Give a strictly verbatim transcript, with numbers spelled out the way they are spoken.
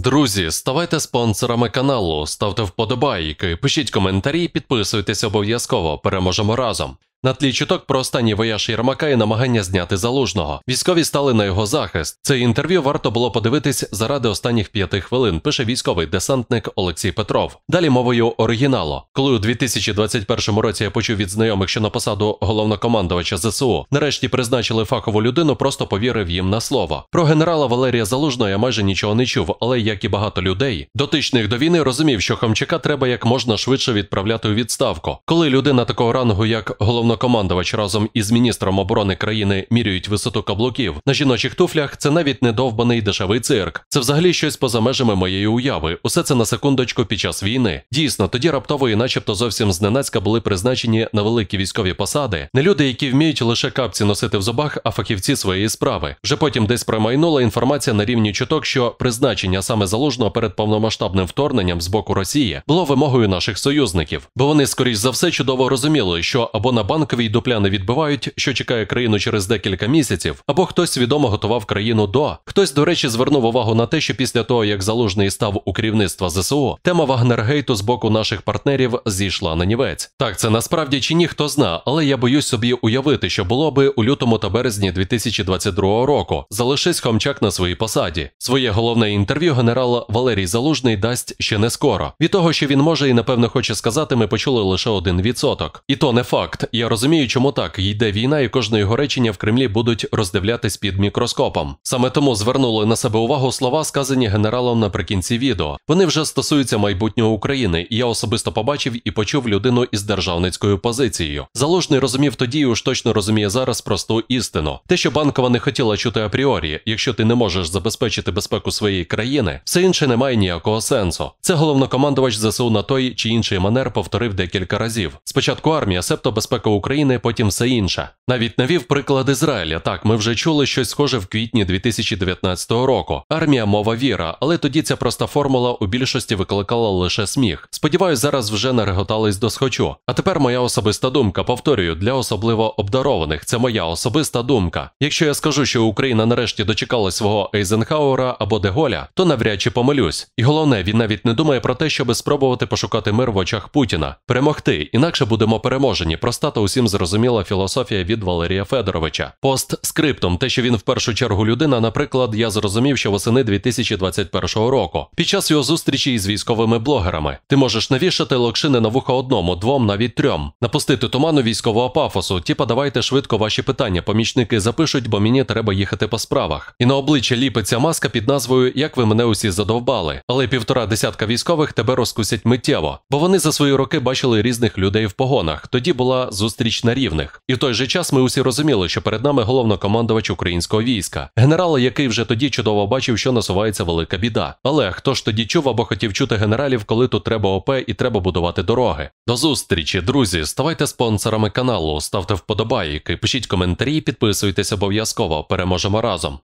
Друзі, ставайте спонсорами каналу, ставте вподобайки, пишіть коментарі, підписуйтесь обов'язково, переможемо разом. На тлі чуток про останній вояж Єрмака і намагання зняти Залужного. Військові стали на його захист. Це інтерв'ю варто було подивитись заради останніх п'яти хвилин, пише військовий десантник Олексій Петров. Далі мовою оригіналу. Коли у дві тисячі двадцять першому році я почув від знайомих, що на посаду головнокомандувача ЗСУ нарешті призначили фахову людину, просто повірив їм на слово. Про генерала Валерія Залужного я майже нічого не чув, але, як і багато людей, дотичних до війни, розумів, що Хомчака треба як можна швидше відправляти у відставку. Коли людина такого рангу, як головнокомандувач, Командувач разом із міністром оборони країни міряють висоту каблуків на жіночих туфлях, це навіть не довбаний дешевий цирк. Це взагалі щось поза межами моєї уяви. Усе це на секундочку під час війни. Дійсно, тоді раптово і начебто зовсім зненацька були призначені на великі військові посади не люди, які вміють лише капці носити в зубах, а фахівці своєї справи. Вже потім десь промайнула інформація на рівні чуток, що призначення саме Залужного перед повномасштабним вторгненням з боку Росії було вимогою наших союзників. Бо вони, скоріш за все, чудово розуміли, що або на банк і дупля не відбивають, що чекає країну через декілька місяців, або хтось свідомо готував країну до. Хтось, до речі, звернув увагу на те, що після того, як Залужний став у керівництва ЗСУ, тема Вагнергейту з боку наших партнерів зійшла на нівець. Так, це насправді чи ні, хто зна, але я боюсь собі уявити, що було би у лютому та березні дві тисячі двадцять другого року. Залишись Хомчак на своїй посаді. Своє головне інтерв'ю генерал Валерій Залужний дасть ще не скоро. Від того, що він може і напевно хоче сказати, ми почули лише один відсоток. І то не факт. Я розумію, чому так, йде війна і кожне його речення в Кремлі будуть роздивлятись під мікроскопом. Саме тому звернули на себе увагу слова, сказані генералом наприкінці відео. Вони вже стосуються майбутнього України, і я особисто побачив і почув людину із державницькою позицією. Залужний розумів тоді і уж точно розуміє зараз просту істину. Те, що Банкова не хотіла чути апріорі, якщо ти не можеш забезпечити безпеку своєї країни, все інше не має ніякого сенсу. Це головнокомандувач ЗСУ на той чи інший манер повторив декілька разів. Спочатку армія, себто безпека України, потім все інше. Навіть навів приклад Ізраїля. Так, ми вже чули щось схоже в квітні дві тисячі дев'ятнадцятого року. Армія, мова, віра, але тоді ця проста формула у більшості викликала лише сміх. Сподіваюсь, зараз вже нареготались до схочу. А тепер моя особиста думка, повторюю, для особливо обдарованих. Це моя особиста думка. Якщо я скажу, що Україна нарешті дочекалась свого Ейзенхауера або Деголя, то навряд чи помилюсь. І головне, він навіть не думає про те, щоб спробувати пошукати мир в очах Путіна. Перемогти, інакше будемо переможені. Проста та усім зрозуміла філософія від Валерія Федоровича. Постскриптум, те, що він в першу чергу людина, наприклад, я зрозумів, що восени дві тисячі двадцять першого року, під час його зустрічі із військовими блогерами. Ти можеш навішати локшини на вуха одному, двом, навіть трьом. Напустити туману військового пафосу, типа давайте швидко ваші питання, помічники запишуть, бо мені треба їхати по справах. І на обличчя ліпиться маска під назвою «Як ви мене усі задовбали». Але півтора десятка військових тебе розкусять миттєво, бо вони за свої роки бачили різних людей в погонах. Тоді була зустріч на рівних. І в той же час ми усі розуміли, що перед нами головнокомандувач українського війська. Генерал, який вже тоді чудово бачив, що насувається велика біда. Але хто ж тоді чув або хотів чути генералів, коли тут треба ОП і треба будувати дороги? До зустрічі, друзі! Ставайте спонсорами каналу, ставте вподобайки, пишіть коментарі, підписуйтесь обов'язково. Переможемо разом!